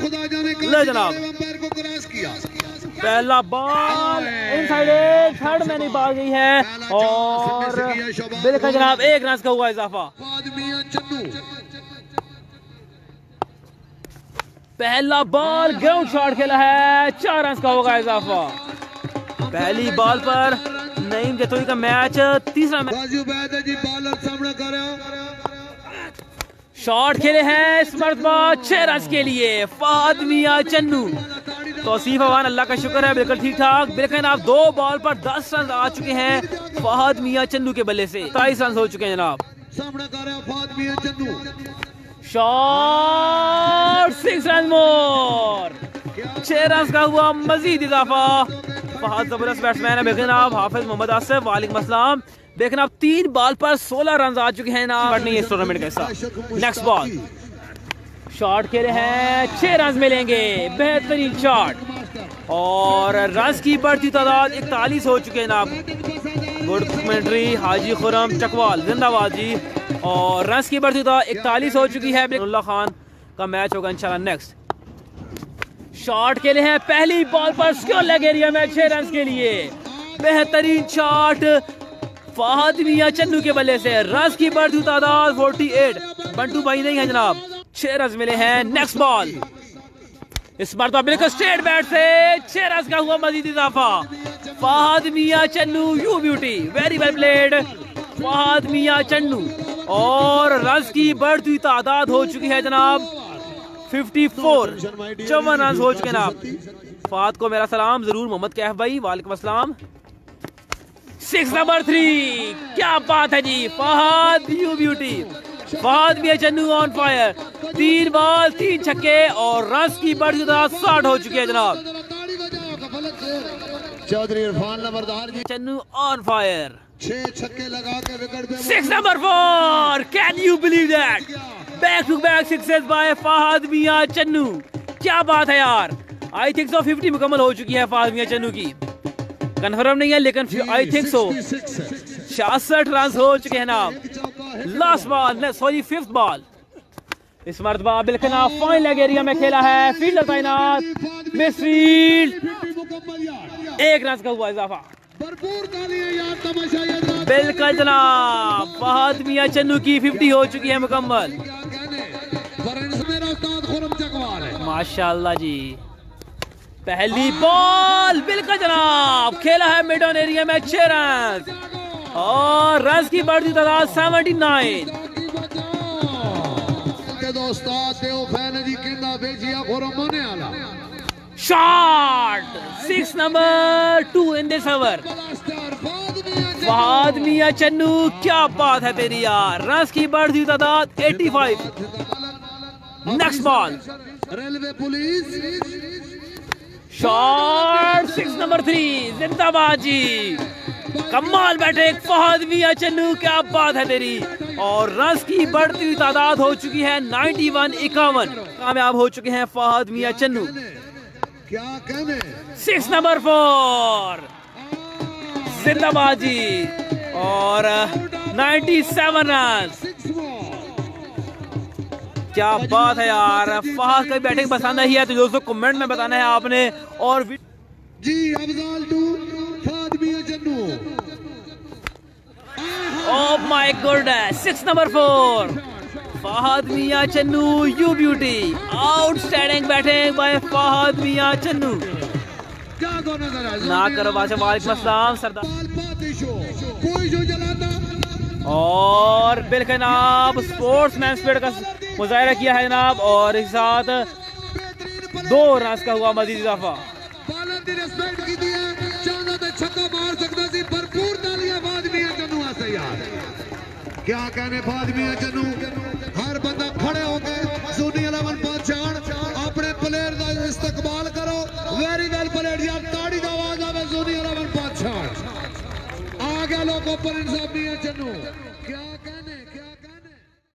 खुदा जाने ले जनाब, अंपायर को क्रॉस किया। पहला बॉल इनसाइड एज, थर्ड में नहीं बाल गई है और बिल्कुल जनाब 1 रन का हुआ इजाफा। पहला बॉल ग्राउंड शॉट खेला है, 4 रन का होगा इजाफा। पहली बॉल पर नईम जतोई का मैच तीसरा शॉट खेले हैं इस मरतबा 6 रन के लिए फहद मियां चन्नू। तौसीफ अवान, अल्लाह का शुक्र है बिल्कुल ठीक ठाक। बिल्कुल आप 2 बॉल पर 10 रन आ चुके हैं फहद मियां चन्नू के बल्ले से। 23 रन हो चुके हैं जनाब। शॉट 6 रन मोर, 6 रन का हुआ मजीद इजाफा। फहद जबरदस्त बैट्समैन है। बेखन आप हाफिज मोहम्मद आसिफ, वालेकुम अस्सलाम। देखना आप 3 बॉल पर 16 रन आ चुके हैं ना, नहीं इस टूर्नामेंट का हिस्सा। नेक्स्ट बॉल शॉट खेले हैं, 6 रन मिलेंगे, बेहतरीन शॉट और रन की बढ़ती तादाद 41 हो चुके हैं जनाब। गुड कमेंट्री हाजी खुरम चकवाल, जिंदाबाद जी। और रन की बढ़ती तादाद 41 हो चुकी है। अब्दुल्ला खान का मैच होगा इंशाल्लाह। नेक्स्ट शॉट खेले हैं, पहली बॉल पर स्क्योर लेग एरिया में 6 रन के लिए, बेहतरीन शॉट फहद मियां चन्नू के बल्ले से। रन की बढ़ती तादाद 48, बंटू भाई नहीं है जनाब। 6 रन मिले हैं। नेक्स्ट बॉल इस बार तो बिल्कुल स्ट्रेट बैट से 6 रन का हुआ मजीद इजाफा। Fahad Mian Channu, you beauty, very well played Fahad Mian Channu. और रन की बढ़ती तादाद हो चुकी है जनाब 54, 54 रन हो चुके जनाब। फहद को मेरा सलाम जरूर। मोहम्मद कैफ भाई, वालेकुम अस्सलाम। 6 नंबर 3, क्या बात है जी। Fahad you beauty, Fahad Mian Channu on fire. 3 ball 3 छक्के और रन की बढ़ती तादाद 60 हो चुकी है जनाब। चौधरी इरफान नंबरदार जी, चन्नू ऑन फायर, 6 छक्के लगा के विकेट पे। 6 number 4, can you believe that, back to back sixes by Fahad Mian Channu. क्या बात है यार। आई थिंक सो 50 मुकम्मल हो चुकी है फहद मियां चन्नू की, कंफर्म नहीं है लेकिन आई थिंक सो 66 रन हो चुके हैं जनाब। Last ball, sorry 5th ball इस मरतबा बिल्कुल फाइन लेग एरिया में खेला है। फील्डर तैनात, मिस फील्ड, 1 रन का हुआ इजाफा। बिल्कुल जनाब फहद मियां चन्नू की 50 हो चुकी है मुकम्मल। माशाल्लाह जी। पहली बॉल बिल्कुल जनाब खेला है मिड ऑन एरिया में 6 रन और रन की बढ़ती तादाद 79। Shot 6 number 2 in this over. Fahad Mian Channu, क्या बात है तेरी यार। रन की बढ़ती तादाद 85। Next ball railway police, shot 6 number 3, जिंदाबाद जी। कमाल बैटिंग फहद मियां चन्नू, क्या बात है तेरी। और रन की बढ़ती हुई तादाद हो चुकी है 91, 51। कामयाब हो चुके हैं फहद मियां चन्नू। क्या कहने। 6 नंबर 4, जिंदाबाद जी। और 97 रन, क्या बात है यार। फहद की बैटिंग पसंद आई है तो दोस्तों कमेंट में बताना है आपने। और जी Afzal to Fahad Mian Channu. Oh my goodness, 6 number 4 Fahad Mian Channu, you beauty, outstanding batting by Fahad Mian Channu. ना करो बादशाह, वालेकुम अस्सलाम सरदार। कोई जो जलाता और बिल्कुल जनाब स्पोर्ट्समैन स्पिरिट का मुजाहिरा किया है जनाब। और इस साथ 2 रन का हुआ मजीद इजाफा। भरपूर तालियां फहद मियां चन्नू ऐसे यार। क्या कहने फहद मियां चन्नू। हर बंदा खड़े होकर सुनी 11 पांचान अपने प्लेयर का इस्तकबाल करो। वेरी वेल प्लेड यार, ताड़ी का आवाज आवे सुनी 11 पांचान। आ गया लोगों पर इंसाफ मियां चन्नू।